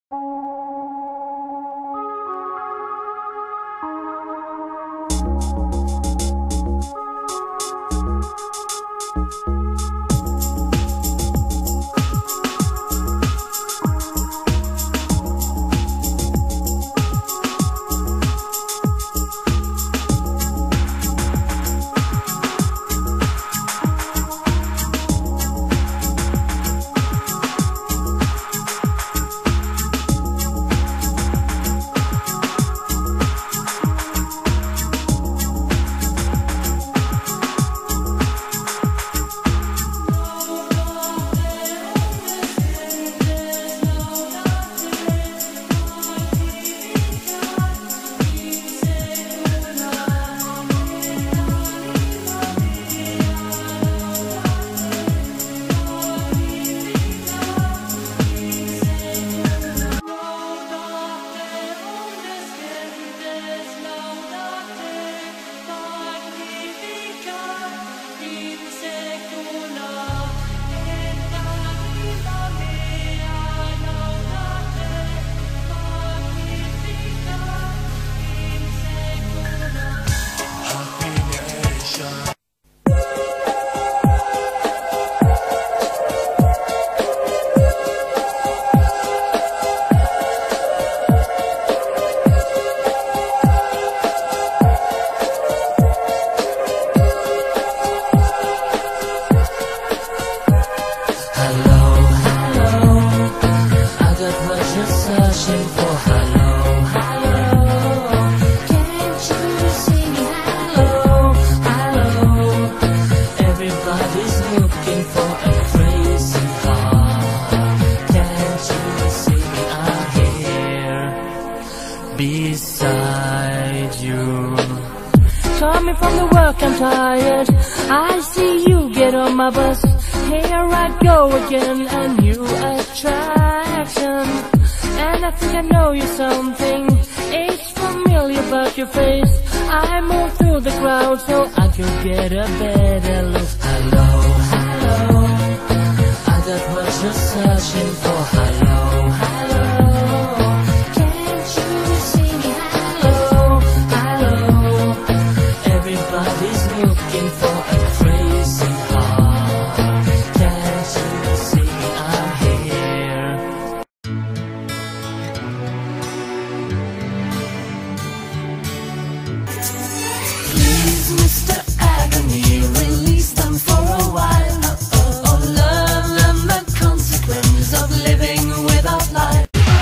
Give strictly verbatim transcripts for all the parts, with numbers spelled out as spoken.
beside you. Coming from the work, I'm tired. I see you get on my bus. Here I go again, a new attraction. And I think I know you something. It's familiar about your face. I move through the crowd so I could get a better look. Hello, hello, I got what you're searching for. Hello, hello, can't you see me? Hello, hello, everybody's looking for a crazy heart. Can't you see I'm here? Please, Mister Agony, release them for a while. Oh, oh, learn them the consequence of living without life.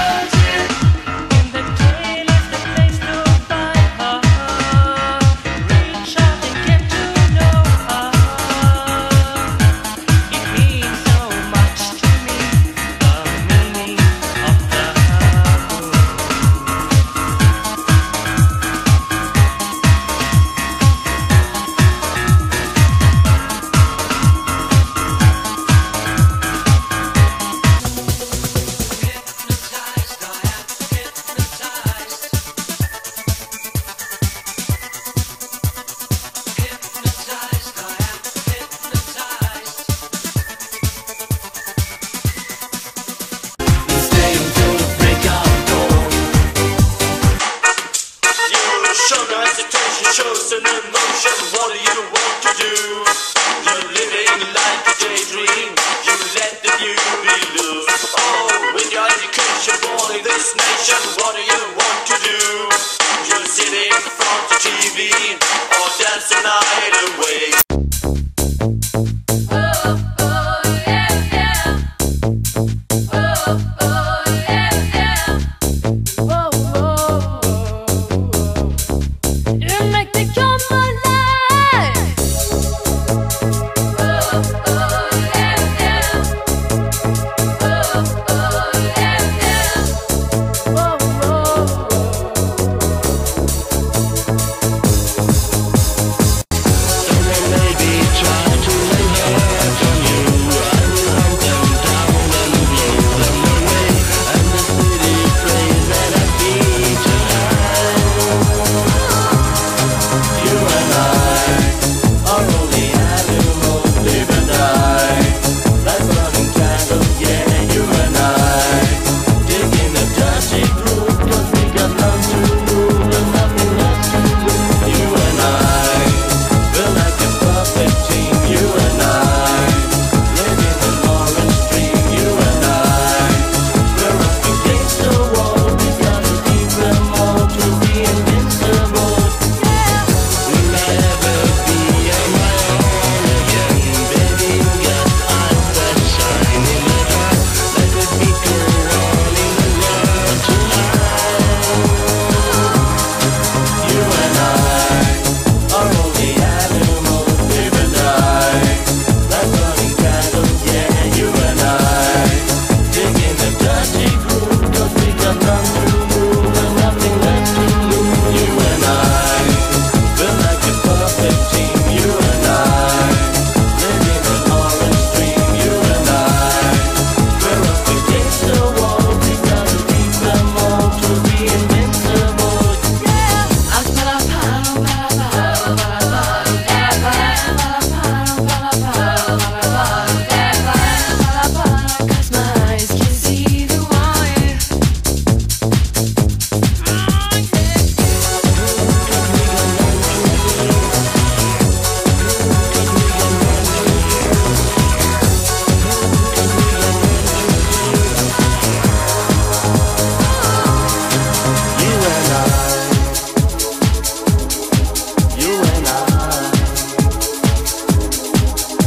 Shows an emotion, what do you want to do? You're living like a daydream, you let the view be loose. Oh, with your education born in this nation, what do you want to do? You'll sit in front of T V or dance the night away.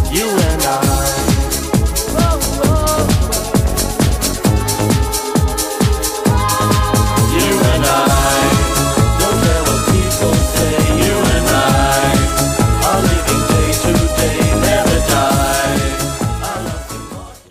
You